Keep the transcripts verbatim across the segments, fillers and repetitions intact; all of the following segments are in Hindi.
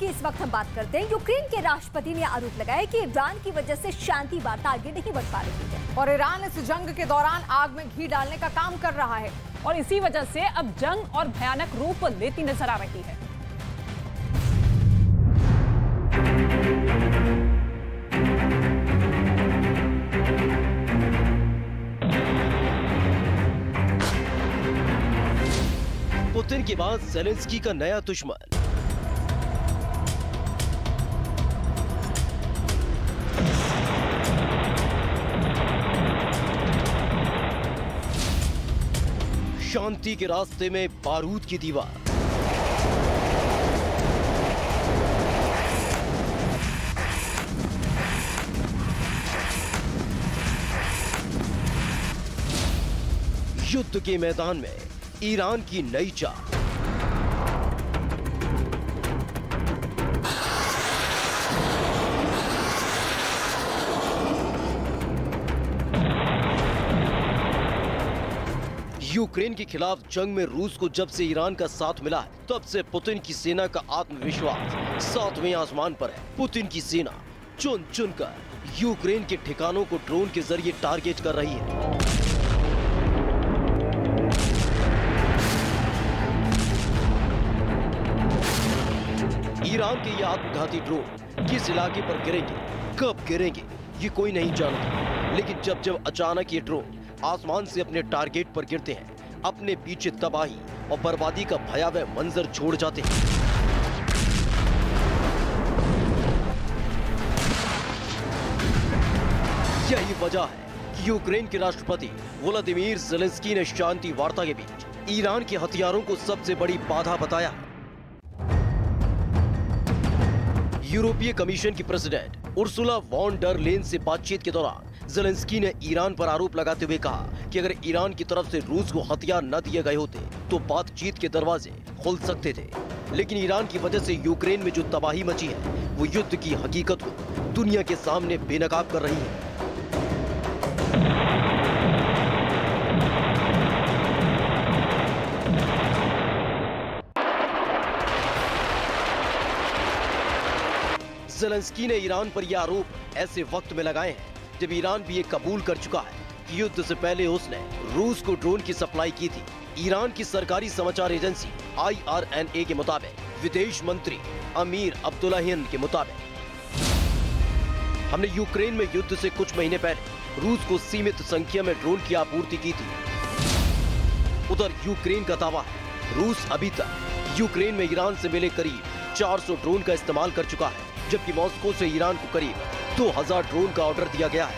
की इस वक्त हम बात करते हैं। यूक्रेन के राष्ट्रपति ने आरोप लगाया कि ईरान की वजह से शांति वार्ता आगे नहीं बढ़ पा रही है और ईरान इस जंग के दौरान आग में घी डालने का काम कर रहा है और इसी वजह से अब जंग और भयानक रूप लेती नजर आ रही है। पुतिन के बाद ज़ेलेंस्की का नया दुश्मन। शांति के रास्ते में बारूद की दीवार। युद्ध के मैदान में ईरान की नई चाल। यूक्रेन के खिलाफ जंग में रूस को जब से ईरान का साथ मिला है, तब से पुतिन की सेना का आत्मविश्वास सातवें आसमान पर है। पुतिन की सेना चुन चुन कर यूक्रेन के ठिकानों को ड्रोन के जरिए टारगेट कर रही है। ईरान के ये आत्मघाती ड्रोन किस इलाके पर गिरेंगे, कब गिरेंगे, ये कोई नहीं जानता। लेकिन जब जब अचानक ये ड्रोन आसमान से अपने टारगेट पर गिरते हैं, अपने पीछे तबाही और बर्बादी का भयावह मंजर छोड़ जाते हैं। यही वजह है कि यूक्रेन के राष्ट्रपति वोलोदिमीर ज़ेलेंस्की ने शांति वार्ता के बीच ईरान के हथियारों को सबसे बड़ी बाधा बताया। यूरोपीय कमीशन की प्रेसिडेंट उर्सुला वॉन डर लेन से बातचीत के दौरान ज़ेलेंस्की ने ईरान पर आरोप लगाते हुए कहा कि अगर ईरान की तरफ से रूस को हथियार न दिए गए होते तो बातचीत के दरवाजे खुल सकते थे। लेकिन ईरान की वजह से यूक्रेन में जो तबाही मची है, वो युद्ध की हकीकत को दुनिया के सामने बेनकाब कर रही है। ज़ेलेंस्की ने ईरान पर यह आरोप ऐसे वक्त में लगाए हैं जब ईरान भी ये कबूल कर चुका है कि युद्ध से पहले उसने रूस को ड्रोन की सप्लाई की थी। ईरान की सरकारी समाचार agency I R N A के मुताबिक विदेश मंत्री अमीर अब्दुल्लाहियन के मुताबिक हमने यूक्रेन में युद्ध से कुछ महीने पहले रूस को सीमित संख्या में ड्रोन की आपूर्ति की थी। उधर यूक्रेन का दावा है रूस अभी तक यूक्रेन में ईरान से मिले करीब चार सौ ड्रोन का इस्तेमाल कर चुका है, जबकि मॉस्को से ईरान को करीब दो हज़ार ड्रोन का ऑर्डर दिया गया है।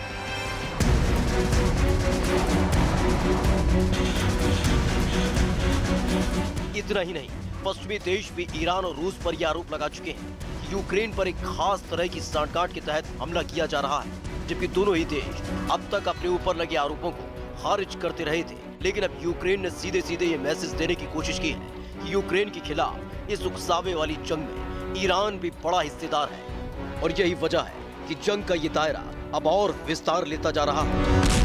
इतना ही नहीं, पश्चिमी देश भी ईरान और रूस पर यह आरोप लगा चुके हैं कि यूक्रेन पर एक खास तरह की सांठगांठ के तहत हमला किया जा रहा है, जबकि दोनों ही देश अब तक अपने ऊपर लगे आरोपों को खारिज करते रहे थे। लेकिन अब यूक्रेन ने सीधे सीधे ये मैसेज देने की कोशिश की है कि यूक्रेन के खिलाफ इस उकसावे वाली जंग में ईरान भी बड़ा हिस्सेदार है और यही वजह है कि जंग का ये दायरा अब और विस्तार लेता जा रहा है।